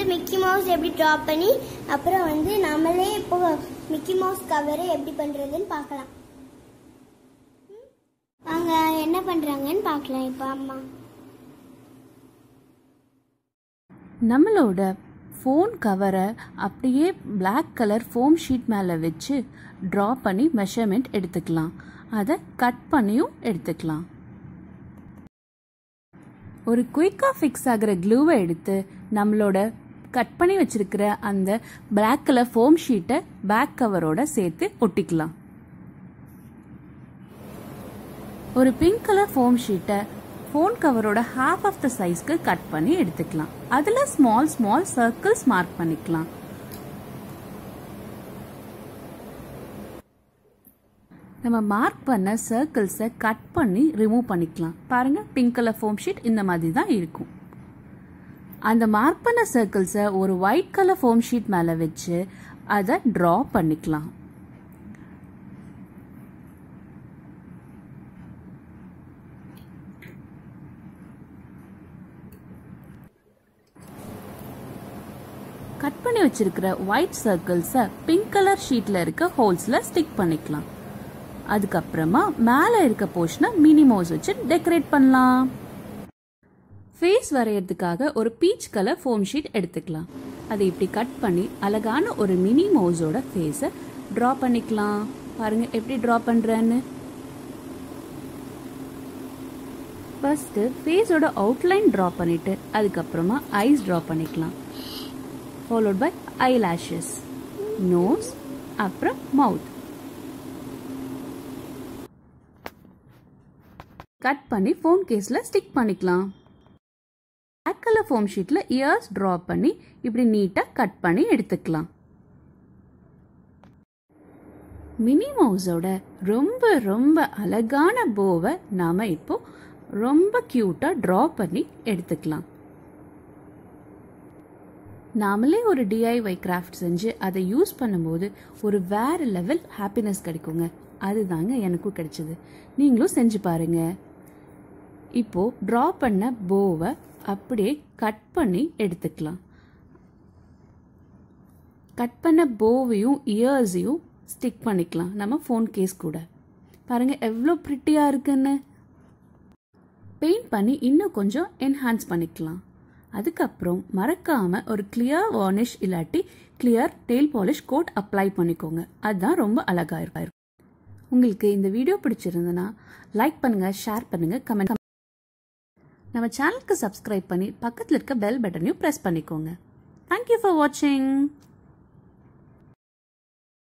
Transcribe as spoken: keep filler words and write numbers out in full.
வந்து Mickey mouse எப்படி draw பண்ணி அப்புறம் வந்து நம்மளே இப்போ மிக்கி மவுஸ் கவரை எப்படி பண்றதுன்னு பார்க்கலாம். அவங்க என்ன பண்றாங்கன்னு பார்க்கலாம். இப்போ அம்மா நம்மளோட ஃபோன் கவரை அப்படியே பிளாக் கலர் ஃபோம் ஷீட் மேலே வச்சு ட்ரா பண்ணி மெஷர்மெண்ட் எடுத்துக்கலாம். அதை கட் பண்ணியும் எடுத்துக்கலாம். ஒரு குயிக்காக ஃபிக்ஸ் ஆகிற க்ளூவை எடுத்து நம்மளோட கட் பண்ணி வச்சிருக்கிற அந்த பிளாக் கலர் ஃபோம் ஷீட்டை பேக் கவரோட சேர்த்து ஒட்டிக்கலாம். ஒரு பிங்க் கலர் ஃபோம் ஷீட்டை ஃபோன் கவரோட ஹாஃப் ஆஃப் த சைஸ்க்கு கட் பண்ணி எடுத்துக்கலாம். அதில் ஸ்மால் ஸ்மால் சர்க்கிள்ஸ் மார்க் பண்ணிக்கலாம். நம்ம மார்க் பண்ண சர்க்கிள்ஸை கட் பண்ணி ரிமூவ் பண்ணிக்கலாம். பாருங்க, பிங்க் கலர் ஃபோம் ஷீட் இந்த மாதிரி தான் இருக்கும். அந்த மார்க் பண்ண சர்க்கிள்ஸை ஒரு ஒயிட் கலர் ஃபோம் ஷீட் மேலே வச்சு அதை ட்ரா பண்ணிக்கலாம். கட் பண்ணி வச்சிருக்கிற ஒயிட் சர்க்கிள்ஸை பிங்க் கலர் ஷீட்ல இருக்க ஹோல்ஸ்ல ஸ்டிக் பண்ணிக்கலாம். அதுக்கப்புறமா மேலே இருக்க போர்ஷனை மினி மவுஸ் வச்சு டெக்கரேட் பண்ணலாம். ஃபேஸ் வரையறதுக்காக ஒரு பீச் கலர் ஃபோம் ஷீட் எடுத்துக்கலாம். அதை இப்படி கட் பண்ணி அழகான ஒரு மினி மவுஸோட ஃபேஸை ட்ரா பண்ணிக்கலாம். பாருங்க எப்படி ட்ரா பண்றேன்னு. ஃபர்ஸ்ட் ஃபேஸோட அவுட்லைன் ட்ரா பண்ணிட்டு அதுக்கப்புறமா ஐஸ் ட்ரா பண்ணிக்கலாம். followed by eyelashes, nose, அப்புறம் mouth. கட் பண்ணி ஃபோன் கேஸ்ல ஸ்டிக் பண்ணிக்கலாம். black color foam sheetல ears draw பண்ணி இப்படி நீட்டா கட் பண்ணி எடுத்துக்கலாம். மினி மவுஸோட ரொம்ப ரொம்ப அழகான போவை நாம இப்போ ரொம்ப கியூட்டா டிரா பண்ணி எடுத்துக்கலாம். நாமளே ஒரு டிஐஒய் கிராஃப்ட் செஞ்சு அதை யூஸ் பண்ணும்போது ஒரு வேற லெவல் ஹாப்பினஸ் கிடைக்குங்க. அதுதாங்க எனக்கும் கிடைச்சது. நீங்களும் செஞ்சு பாருங்க. இப்போ ட்ரா பண்ண போவை அப்படியே கட் பண்ணி எடுத்துக்கலாம். கட் பண்ண போவையும் இயர்ஸையும் ஸ்டிக் பண்ணிக்கலாம் நம்ம ஃபோன் கேஸ் கூட. பாருங்க எவ்வளோ பிரிட்டியா இருக்குன்னு. பெயிண்ட் பண்ணி இன்னும் கொஞ்சம் என்ஹான்ஸ் பண்ணிக்கலாம். அதுக்கப்புறம் மறக்காம ஒரு கிளியர் வார்னிஷ் இல்லாட்டி clear nail polish coat apply பண்ணிக்கோங்க. அதுதான் ரொம்ப அழகா இருக்கும். உங்களுக்கு இந்த வீடியோ பிடிச்சிருந்ததுன்னா லைக் பண்ணுங்க, ஷேர் பண்ணுங்க, கமெண்ட். நம்ம சேனலுக்கு சப்ஸ்கிரைப் பண்ணி பக்கத்தில் இருக்க பெல் பட்டனையும் பிரஸ் பண்ணிக்கோங்க. தேங்க்யூ ஃபார் வாட்சிங்.